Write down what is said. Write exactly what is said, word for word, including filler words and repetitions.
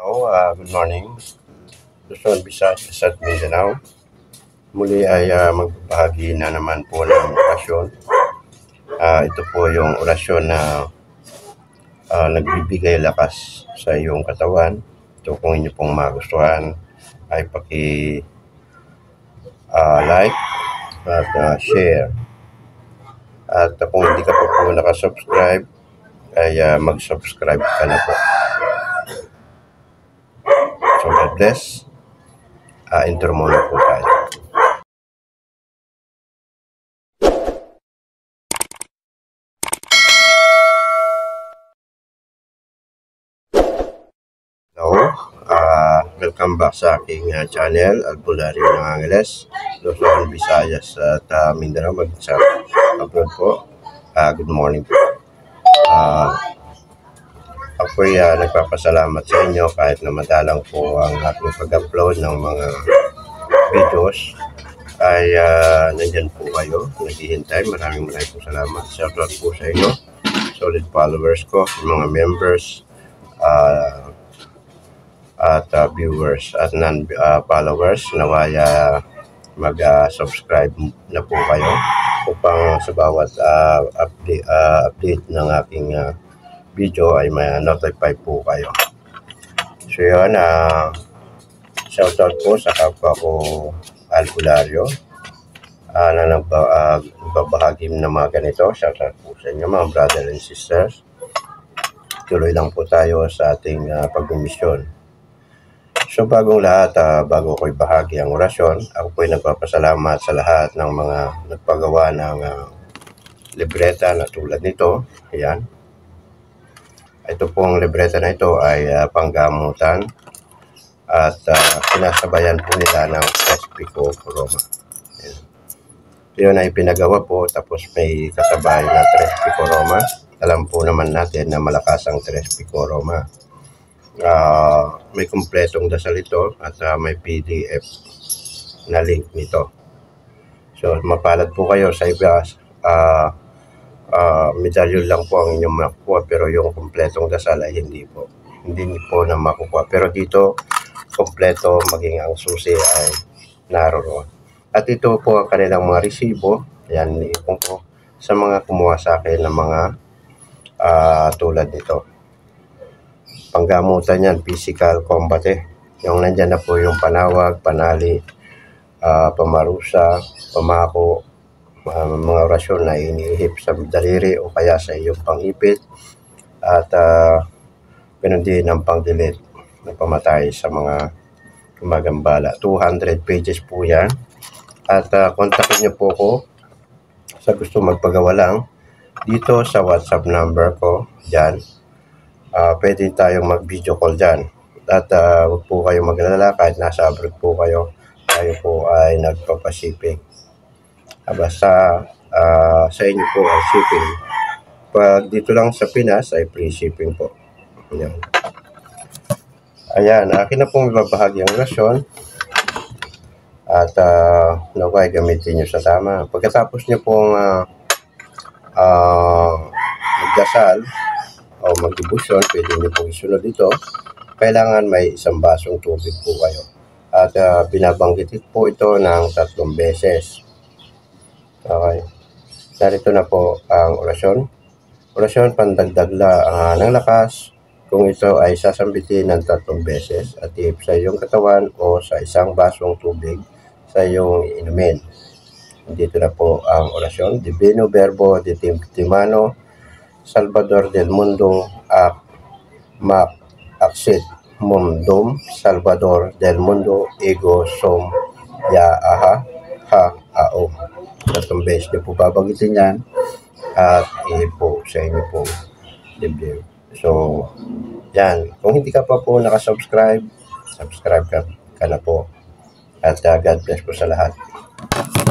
tao, uh, good morning. Luzon, Visayas at Mindanao. Muli ay uh, magbabahagi na naman po ng orasyon. Uh, ito po yung orasyon na uh, nagbibigay lakas sa iyong katawan. Ito kung inyo pong magustuhan ay paki uh, like at uh, share. At uh, kung hindi ka po po nakasubscribe ay uh, mag-subscribe ka na po. So God bless. Uh, intro muna po tayo. Hello, uh, welcome back sa aking uh, channel, Albularyo ng Angeles, Luzon, Visayas at uh, Mindanao, mag-sa abroad po. Uh, good morning po. Uh, Ako'y uh, nagpapasalamat sa inyo kahit na madalang po ang aking pag-upload ng mga videos ay uh, nandyan po kayo, naghihintay. Maraming maraming po salamat. Shoutout po sa inyo, solid followers ko, mga members uh, at uh, viewers at non-followers. Uh, nawaya mag-subscribe uh, na po kayo upang sa bawat uh, update, uh, update ng aking uh, video ay may notify po kayo. So yun, uh, shoutout po sa kapwa ko Albularyo uh, na nagbabahagi uh, ng mga ganito. Shoutout po sa inyo mga brother and sisters. Tuloy lang po tayo sa ating uh, pagmimisyon. So bagong lahat, uh, bago ko ibahagi ang orasyon, ako po ay nagpapasalamat sa lahat ng mga nagpagawa ng uh, libreta na tulad nito. Ayan. Ito pong libreta na ito ay uh, panggamutan at uh, sinasabayan po nila ng tres pico Roma. Yun ay pinagawa po, tapos may kasabay na tres pico Roma. Alam po naman natin na malakas ang tres pico Roma. Uh, may kumpletong dasal ito at uh, may P D F na link nito. So mapalad po kayo sa iba. Uh, Uh, medalyon lang po ang inyong makukuha, pero yung kumpletong dasal ay hindi po. Hindi po na makukuha. Pero dito, kumpleto maging ang susi ay naroon. At ito po ang kanilang mga resibo. Ayan, niipon ko sa mga kumuha sa akin ng mga uh, tulad nito. Panggamutan yan, physical combat eh. Yung nandyan na po yung panawag, panali, uh, pamarusa, pamako, Uh, mga orasyon na inihip sa daliri o kaya sa iyong pangipit at uh, ganun din ang pangdilit na pamatay sa mga gumagambala. two hundred pages po yan at uh, kontakin niyo po ko sa gusto magpagawa lang dito sa WhatsApp number ko dyan. Uh, pwede tayong mag video call dyan at uh, huwag po kayo maglala kahit nasa abroad po kayo, tayo po ay nagpapashipping. Basta uh, sa inyo po ang shipping. Pag dito lang sa Pinas ay free shipping po. Ayan. Ayan, akin na pong ibabahagi ang orasyon. At uh, naway gamitin nyo sa tama. Pagkatapos nyo pong uh, uh, magdasal o mag-debusyon, pwede nyo pong isunod dito. Kailangan may isang basong tubig po kayo. At uh, binabanggit po ito ng tatlong beses. Okay. Narito na po ang orasyon. Orasyon pandagdag la, uh, ng lakas kung ito ay sasambitin ng tatlong beses at ihip sa iyong katawan o sa isang basong tubig sa iyong inumin. Dito na po ang orasyon. Divino Verbo de Timano, Salvador del Mundo, Ac, Mac, Axit, Mundum, Salvador del Mundo, Ego, Som, Ya, Aha, Ha, Ao. Tatlong beses nyo po babagitin yan at i-po sa inyo po dibdib. So, yan. Kung hindi ka pa po nakasubscribe, subscribe ka, ka na po. At uh, God bless po sa lahat.